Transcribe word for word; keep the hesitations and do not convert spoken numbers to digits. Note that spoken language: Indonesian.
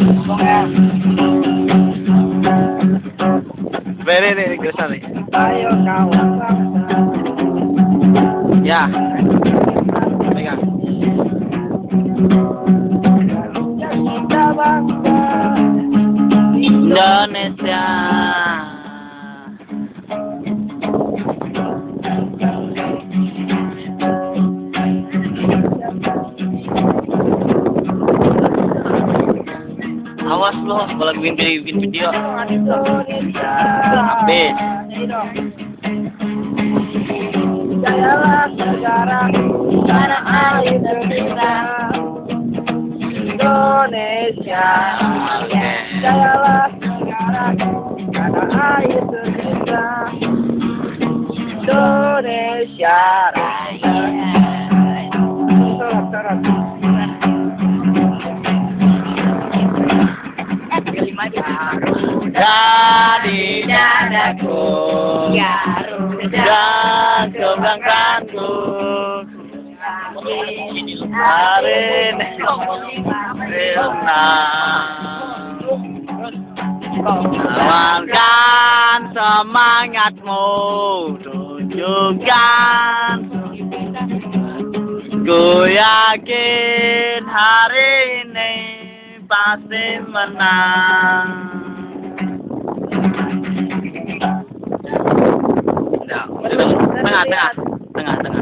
Beri nih, Krisna nih. Ayo kawan. Ya. Pegang. Kita bangsa Indonesia. Awas lo kalau bikin bikin video. Indonesia. Habis. Jayalah negara tanah air tercinta Indonesia. Jayalah negara tanah air tercinta Indonesia Raya. Sorak-sorak. Jadi dadaku, dan kebanggaanku. Hari ini tawarkan semangatmu, tunjukkan. Ku yakin hari ini pasti menang. Nah, tengah, tengah, tengah, tengah.